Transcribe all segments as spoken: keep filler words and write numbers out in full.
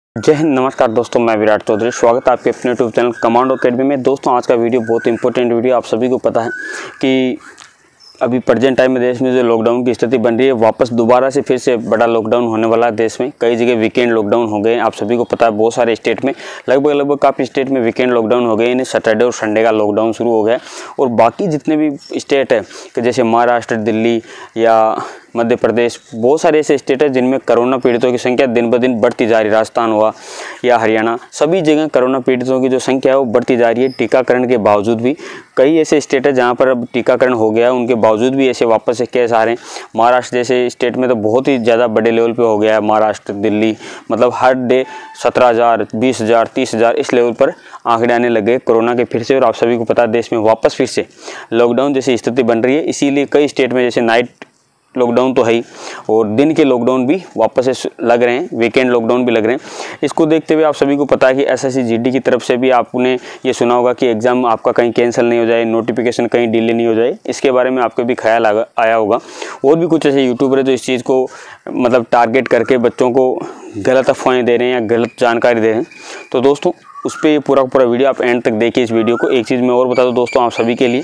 जय हिंद, नमस्कार दोस्तों, मैं विराट चौधरी। स्वागत है आपके अपने यूट्यूब चैनल कमांडो अकेडमी में। दोस्तों, आज का वीडियो बहुत इंपॉर्टेंट वीडियो। आप सभी को पता है कि अभी प्रेजेंट टाइम में देश में जो लॉकडाउन की स्थिति बन रही है, वापस दोबारा से फिर से बड़ा लॉकडाउन होने वाला है देश में। कई जगह वीकेंड लॉकडाउन हो गए। आप सभी को पता है, बहुत सारे स्टेट में, लगभग लगभग काफ़ी स्टेट में वीकेंड लॉकडाउन हो गए। यानी सैटरडे और संडे का लॉकडाउन शुरू हो गया। और बाकी जितने भी स्टेट है कि जैसे महाराष्ट्र, दिल्ली या मध्य प्रदेश, बहुत सारे ऐसे स्टेट हैं जिनमें कोरोना पीड़ितों की संख्या दिन ब दिन बढ़ती जा रही है। राजस्थान हुआ या हरियाणा, सभी जगह कोरोना पीड़ितों की जो संख्या है वो बढ़ती जा रही है। टीकाकरण के बावजूद भी कई ऐसे स्टेट है जहां पर अब टीकाकरण हो गया है, उनके बावजूद भी ऐसे वापस से केस आ रहे हैं। महाराष्ट्र जैसे स्टेट में तो बहुत ही ज़्यादा बड़े लेवल पे हो गया है। महाराष्ट्र, दिल्ली, मतलब हर डे सत्रह हज़ार, बीस हज़ार, तीस हज़ार इस लेवल पर आंकड़े आने लगे कोरोना के फिर से। और आप सभी को पता है, देश में वापस फिर से लॉकडाउन जैसी स्थिति बन रही है। इसीलिए कई स्टेट में जैसे नाइट लॉकडाउन तो है ही, और दिन के लॉकडाउन भी वापस से लग रहे हैं, वीकेंड लॉकडाउन भी लग रहे हैं। इसको देखते हुए आप सभी को पता है कि एसएससी जीडी की तरफ से भी आपने ये सुना होगा कि एग्ज़ाम आपका कहीं कैंसिल नहीं हो जाए, नोटिफिकेशन कहीं डिले नहीं हो जाए। इसके बारे में आपको भी ख्याल आया होगा। और भी कुछ ऐसे यूट्यूबर है जो इस चीज़ को मतलब टारगेट करके बच्चों को गलत अफवाहें दे रहे हैं या गलत जानकारी दे रहे हैं। तो दोस्तों, उस पर पूरा पूरा वीडियो आप एंड तक देखिए इस वीडियो को। एक चीज़ मैं और बता दूँ दोस्तों, आप सभी के लिए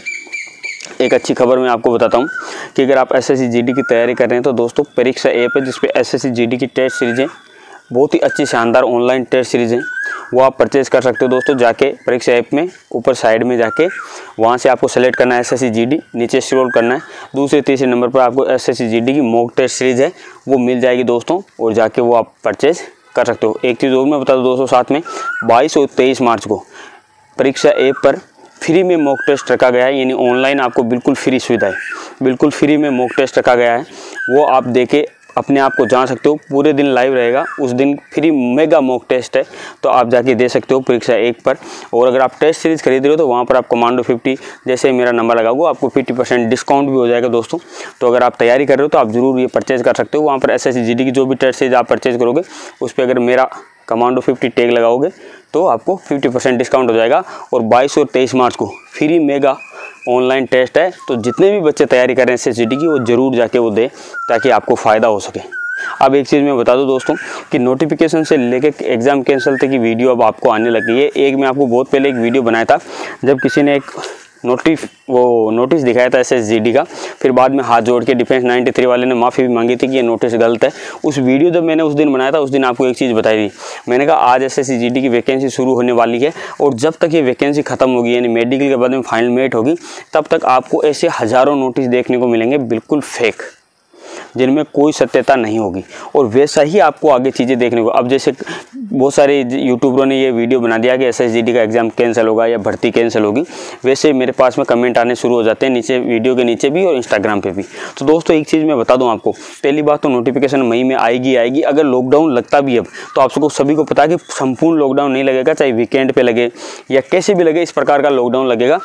एक अच्छी खबर मैं आपको बताता हूँ कि अगर आप एसएससी जीडी की तैयारी कर रहे हैं तो दोस्तों, परीक्षा ऐप है जिसपे एसएससी जीडी की टेस्ट सीरीज़ें, बहुत ही अच्छी शानदार ऑनलाइन टेस्ट सीरीज़ हैं, वो आप परचेज़ कर सकते हो दोस्तों। जाके परीक्षा ऐप में ऊपर साइड में जाके वहाँ से आपको सेलेक्ट करना है एसएससी जीडी, नीचे स्क्रॉल करना है, दूसरे तीसरे नंबर पर आपको एसएससी जीडी की मॉक टेस्ट सीरीज़ है वो मिल जाएगी दोस्तों, और जाके वो आप परचेज़ कर सकते हो। एक चीज़ और मैं बता दूँ दोस्तों, साथ में बाईस और तेईस मार्च को परीक्षा ऐप पर फ्री में मॉक टेस्ट रखा गया है। यानी ऑनलाइन आपको बिल्कुल फ्री सुविधा है, बिल्कुल फ्री में मॉक टेस्ट रखा गया है। वो आप देके अपने आप को जान सकते हो। पूरे दिन लाइव रहेगा, उस दिन फ्री मेगा मॉक टेस्ट है, तो आप जाके दे सकते हो परीक्षा एक पर। और अगर आप टेस्ट सीरीज़ खरीद रहे हो तो वहाँ पर आप कमांडो फिफ्टी जैसे मेरा नंबर लगाओगे, आपको फिफ्टी परसेंट डिस्काउंट भी हो जाएगा दोस्तों। तो अगर आप तैयारी कर रहे हो तो आप ज़रूर ये परचेज़ कर सकते हो। वहाँ पर S S C G D की जो भी टेस्ट सीरीज आप परचेज़ करोगे, उस पर अगर मेरा कमांडो फिफ्टी टैग लगाओगे तो आपको फिफ्टी परसेंट डिस्काउंट हो जाएगा। और बाईस और तेईस मार्च को फ्री मेगा ऑनलाइन टेस्ट है, तो जितने भी बच्चे तैयारी कर रहे हैं S S C G D की, वो ज़रूर जाके वो दें ताकि आपको फ़ायदा हो सके। अब एक चीज़ मैं बता दूं दोस्तों कि नोटिफिकेशन से लेके एग्ज़ाम कैंसिल तक की वीडियो अब आपको आने लगी है। एक मैं आपको बहुत पहले एक वीडियो बनाया था, जब किसी ने एक नोटिस वो नोटिस दिखाया था एसएससी जीडी का, फिर बाद में हाथ जोड़ के डिफेंस नाइन्टी थ्री वाले ने माफ़ी भी मांगी थी कि ये नोटिस गलत है। उस वीडियो जब मैंने उस दिन बनाया था, उस दिन आपको एक चीज़ बताई थी। मैंने कहा आज एसएससी जीडी की वैकेंसी शुरू होने वाली है, और जब तक ये वैकेंसी खत्म होगी, यानी मेडिकल के बाद में फाइनल मेरिट होगी, तब तक आपको ऐसे हज़ारों नोटिस देखने को मिलेंगे बिल्कुल फेक, जिनमें कोई सत्यता नहीं होगी। और वैसा ही आपको आगे चीज़ें देखने को, अब जैसे बहुत सारे यूट्यूबरों ने ये वीडियो बना दिया कि एसएससी जीडी का एग्ज़ाम कैंसिल होगा या भर्ती कैंसिल होगी, वैसे मेरे पास में कमेंट आने शुरू हो जाते हैं नीचे, वीडियो के नीचे भी और इंस्टाग्राम पे भी। तो दोस्तों, एक चीज़ मैं बता दूं आपको, पहली बात तो नोटिफिकेशन मई में आएगी आएगी। अगर लॉकडाउन लगता भी अब, तो आप सबको सभी को पता है कि संपूर्ण लॉकडाउन नहीं लगेगा, चाहे वीकेंड पर लगे या कैसे भी लगे, इस प्रकार का लॉकडाउन लगेगा,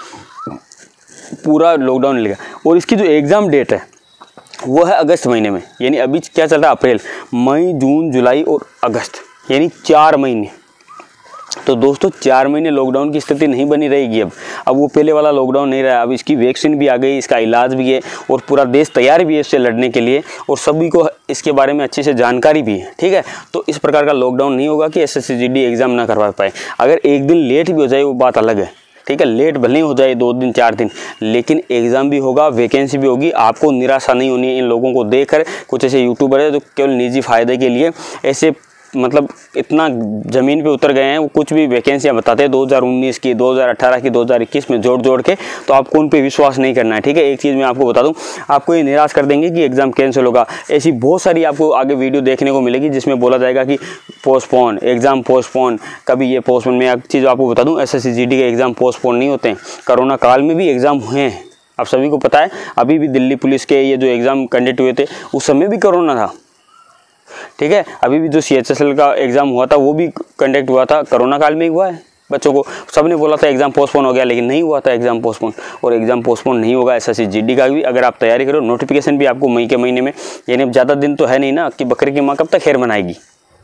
पूरा लॉकडाउन लगेगा। और इसकी जो एग्ज़ाम डेट है वो है अगस्त महीने में। यानी अभी क्या चल रहा है, अप्रैल, मई, जून, जुलाई और अगस्त, यानी चार महीने। तो दोस्तों, चार महीने लॉकडाउन की स्थिति नहीं बनी रहेगी अब अब वो पहले वाला लॉकडाउन नहीं रहा। अब इसकी वैक्सीन भी आ गई, इसका इलाज भी है, और पूरा देश तैयार भी है इससे लड़ने के लिए, और सभी को इसके बारे में अच्छे से जानकारी भी है। ठीक है, तो इस प्रकार का लॉकडाउन नहीं होगा कि एसएससी जीडी एग्ज़ाम ना करवा पाए। अगर एक दिन लेट भी हो जाए वो बात अलग है, ठीक है, लेट भले ही हो जाए दो दिन चार दिन, लेकिन एग्ज़ाम भी होगा, वैकेंसी भी होगी। आपको निराशा नहीं होनी है इन लोगों को देखकर। कुछ ऐसे यूट्यूबर है जो केवल निजी फ़ायदे के लिए ऐसे मतलब इतना ज़मीन पे उतर गए हैं, वो कुछ भी वैकेंसियाँ बताते हैं दो हज़ार उन्नीस की, दो हज़ार अठारह की, दो हज़ार इक्कीस में जोड़ जोड़ के। तो आपको उन पे विश्वास नहीं करना है। ठीक है, एक चीज़ मैं आपको बता दूं, आपको ये निराश कर देंगे कि एग्ज़ाम कैंसिल होगा। ऐसी बहुत सारी आपको आगे वीडियो देखने को मिलेगी जिसमें बोला जाएगा कि पोस्टपोन, एग्ज़ाम पोस्टपोन, कभी ये पोस्टपोन। मैं एक चीज़ आपको बता दूँ, एसएससी जीडी के एग्ज़ाम पोस्टपोन नहीं होते हैं। कोरोना काल में भी एग्ज़ाम हुए हैं, आप सभी को पता है। अभी भी दिल्ली पुलिस के ये जो एग्ज़ाम कंडक्ट हुए थे, उस समय भी कोरोना था। ठीक है, अभी भी जो सी एच एस एल का एग्ज़ाम हुआ था वो भी कंडक्ट हुआ था, कोरोना काल में ही हुआ है। बच्चों को सबने बोला था एग्ज़ाम पोस्टपोन हो गया, लेकिन नहीं हुआ था एग्ज़ाम पोस्टपोन। और एग्ज़ाम पोस्टपोन नहीं होगा एसएससी जीडी का भी। अगर आप तैयारी करो, नोटिफिकेशन भी आपको मई के महीने में, यानी अब ज़्यादा दिन तो है नहीं ना कि बकरे की माँ कब तक खैर मनाएगी।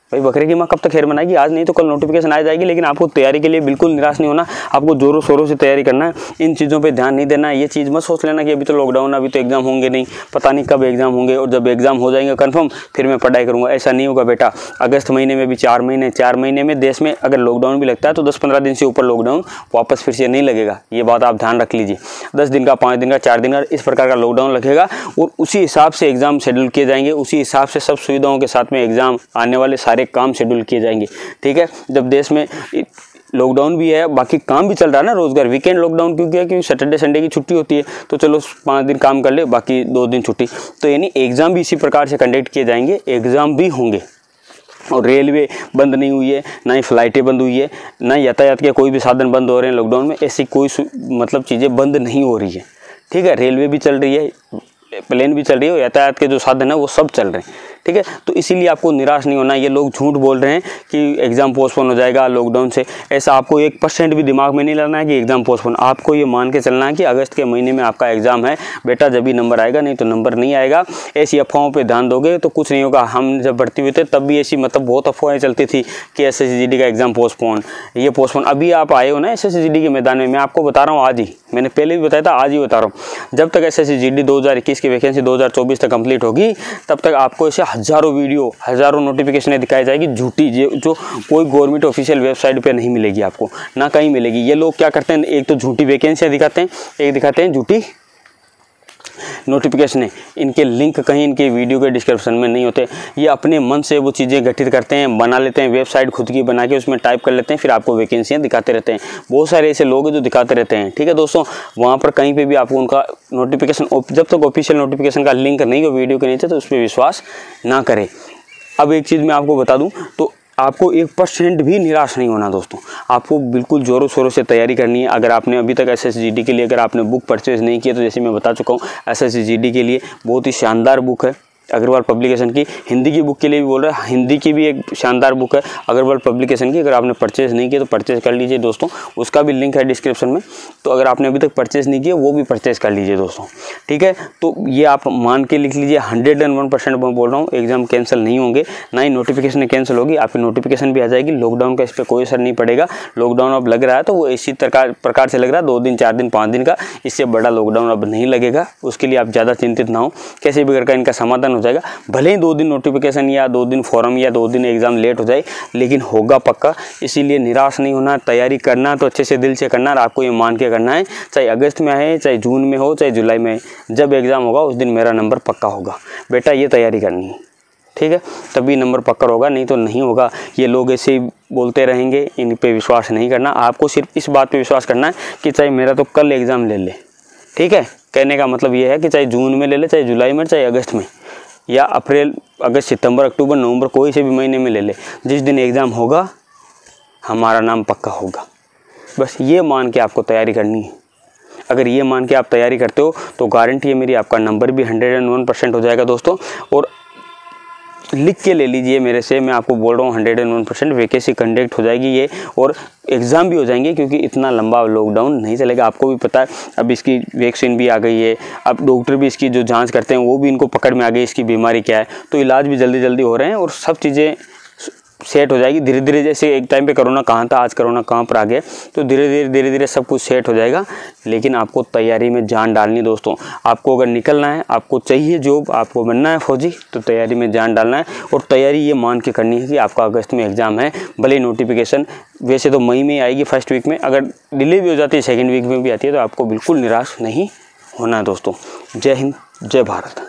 भाई बकरे की माँ कब तक खैर बनाएगी, आज नहीं तो कल नोटिफिकेशन आ जाएगी। लेकिन आपको तैयारी के लिए बिल्कुल निराश नहीं होना, आपको जोरों शोरों से तैयारी करना है, इन चीज़ों पे ध्यान नहीं देना। ये चीज़ मत सोच लेना कि अभी तो लॉकडाउन है, अभी तो एग्जाम होंगे नहीं, पता नहीं कब एग्जाम होंगे, और जब एग्जाम हो जाएंगे कन्फर्म फिर मैं पढ़ाई करूँगा। ऐसा नहीं होगा बेटा। अगस्त महीने में भी चार महीने चार महीने में देश में अगर लॉकडाउन भी लगता है तो दस पंद्रह दिन से ऊपर लॉकडाउन वापस फिर से नहीं लगेगा। ये बात आप ध्यान रख लीजिए। दस दिन का, पाँच दिन का, चार दिन का, इस प्रकार का लॉकडाउन लगेगा और उसी हिसाब से एग्जाम शेड्यूल किए जाएंगे, उसी हिसाब से सब सुविधाओं के साथ में एग्जाम आने वाले सारे काम शेड्यूल किए जाएंगे। ठीक है, जब देश में लॉकडाउन भी है, बाकी काम भी चल रहा है ना, रोजगार, वीकेंड लॉकडाउन क्यों किया, क्योंकि सैटरडे संडे की छुट्टी होती है, तो चलो पाँच दिन काम कर ले, बाकी दो दिन छुट्टी। तो यानी एग्जाम भी इसी प्रकार से कंडक्ट किए जाएंगे, एग्जाम भी होंगे। और रेलवे बंद नहीं हुई है, ना ही फ्लाइटें बंद हुई है, ना यातायात के कोई भी साधन बंद हो रहे हैं लॉकडाउन में, ऐसी कोई मतलब चीज़ें बंद नहीं हो रही है। ठीक है, रेलवे भी चल रही है, प्लेन भी चल रही है, यातायात के जो साधन है वो सब चल रहे हैं। ठीक है, तो इसीलिए आपको निराश नहीं होना। ये लोग झूठ बोल रहे हैं कि एग्ज़ाम पोस्टपोन हो जाएगा लॉकडाउन से, ऐसा आपको एक परसेंट भी दिमाग में नहीं लाना है कि एग्ज़ाम पोस्टपोन। आपको ये मान के चलना है कि अगस्त के महीने में आपका एग्ज़ाम है बेटा, जब भी नंबर आएगा, नहीं तो नंबर नहीं आएगा। ऐसी अफवाहों पे ध्यान दोगे तो कुछ नहीं होगा। हम जब भर्ती हुए थे तब भी ऐसी मतलब बहुत अफवाहें चलती थी कि S S C G D का एग्ज़ाम पोस्टपोन, ये पोस्टपोन। अभी आप आए हो ना S S C G D के मैदान में, मैं आपको बता रहा हूँ आज ही, मैंने पहले भी बताया था, आज ही बता रहा हूँ, जब तक S S C G D दो हज़ार इक्कीस की वैकेंसी दो हज़ार चौबीस तक कंप्लीट होगी तब तक आपको ऐसे हज़ारों वीडियो, हज़ारों नोटिफिकेशनें दिखाई जाएगी झूठी, जो कोई गवर्नमेंट ऑफिशियल वेबसाइट पे नहीं मिलेगी आपको, ना कहीं मिलेगी। ये लोग क्या करते हैं, एक तो झूठी वैकेंसियाँ दिखाते हैं, एक दिखाते हैं झूठी नोटिफिकेशन। इनके लिंक कहीं इनके वीडियो के डिस्क्रिप्शन में नहीं होते। ये अपने मन से वो चीज़ें गठित करते हैं, बना लेते हैं, वेबसाइट खुद की बना के उसमें टाइप कर लेते हैं, फिर आपको वैकेंसियाँ दिखाते रहते हैं। बहुत सारे ऐसे लोग हैं जो दिखाते रहते हैं। ठीक है दोस्तों, वहाँ पर कहीं पे भी आपको उनका नोटिफिकेशन, जब तक ऑफिशियल नोटिफिकेशन का लिंक नहीं हो वीडियो के नीचे, तो उस पर विश्वास ना करें। अब एक चीज़ मैं आपको बता दूँ, तो आपको एक परसेंट भी निराश नहीं होना दोस्तों। आपको बिल्कुल ज़ोरों शोरों से तैयारी करनी है। अगर आपने अभी तक S S C G D के लिए अगर आपने बुक परचेज़ नहीं किया, तो जैसे मैं बता चुका हूँ, S S C G D के लिए बहुत ही शानदार बुक है अग्रवाल पब्लिकेशन की। हिंदी की बुक के लिए भी बोल रहा है, हिंदी की भी एक शानदार बुक है अग्रवाल पब्लिकेशन की। अगर आपने परचेज़ नहीं किया तो परचेज़ कर लीजिए दोस्तों, उसका भी लिंक है डिस्क्रिप्शन में। तो अगर आपने अभी तक परचेज़ नहीं किया वो भी परचेज़ कर लीजिए दोस्तों। ठीक है, तो ये आप मान के लिख लीजिए, हंड्रेड एंड वन परसेंट मैं बोल रहा हूँ, एग्जाम कैंसिल नहीं होंगे, ना ही नोटिफिकेशन कैंसिल होगी, आपकी नोटिफिकेशन भी आ जाएगी। लॉकडाउन का इस पर कोई असर नहीं पड़ेगा। लॉकडाउन अब लग रहा है तो वो इसी प्रकार से लग रहा है, दो दिन, चार दिन, पाँच दिन का, इससे बड़ा लॉकडाउन अब नहीं लगेगा। उसके लिए आप ज़्यादा चिंतित ना हो, कैसे भी करके इनका समाधान हो जाएगा। भले दो दिन नोटिफिकेशन या दो दिन फॉर्म या दो दिन एग्जाम लेट हो जाए, लेकिन होगा पक्का। इसीलिए निराश नहीं होना, तैयारी करना तो अच्छे से दिल से करना, और आपको ये मान के करना है, चाहे अगस्त में है, चाहे जून में हो, चाहे जुलाई में, जब एग्जाम होगा उस दिन मेरा नंबर पक्का होगा बेटा, ये तैयारी करनी है। ठीक है, तभी नंबर पक्का होगा, नहीं तो नहीं होगा। ये लोग ऐसे ही बोलते रहेंगे, इन पे विश्वास नहीं करना। आपको सिर्फ इस बात पे विश्वास करना है कि चाहे मेरा तो कल एग्ज़ाम ले ले। ठीक है, कहने का मतलब ये है कि चाहे जून में ले ले, चाहे जुलाई में, चाहे अगस्त में, या अप्रैल, अगस्त, सितंबर, अक्टूबर, नवंबर, कोई से भी महीने में ले ले, जिस दिन एग्ज़ाम होगा हमारा नाम पक्का होगा। बस ये मान के आपको तैयारी करनी है। अगर ये मान के आप तैयारी करते हो तो गारंटी है मेरी, आपका नंबर भी हंड्रेड एंड वन परसेंट हो जाएगा दोस्तों। और लिख के ले लीजिए मेरे से, मैं आपको बोल रहा हूँ hundred and one percent vacancy conduct हो जाएगी ये, और एग्ज़ाम भी हो जाएंगे, क्योंकि इतना लंबा लॉकडाउन नहीं चलेगा। आपको भी पता है अब इसकी वैक्सीन भी आ गई है, अब डॉक्टर भी इसकी जो जांच करते हैं वो भी इनको पकड़ में आ गई इसकी बीमारी क्या है, तो इलाज भी जल्दी जल्दी हो रहे हैं और सब चीज़ें सेट हो जाएगी धीरे धीरे। जैसे एक टाइम पे कोरोना कहाँ था, आज कोरोना कहाँ पर आ गया, तो धीरे धीरे धीरे धीरे सब कुछ सेट हो जाएगा। लेकिन आपको तैयारी में जान डालनी दोस्तों। आपको अगर निकलना है, आपको चाहिए जॉब, आपको बनना है फौजी, तो तैयारी में जान डालना है। और तैयारी ये मान के करनी है कि आपका अगस्त में एग्ज़ाम है। भले नोटिफिकेशन वैसे तो मई में आएगी फर्स्ट वीक में, अगर डिले भी हो जाती है सेकेंड वीक में भी आती है, तो आपको बिल्कुल निराश नहीं होना है दोस्तों। जय हिंद, जय भारत।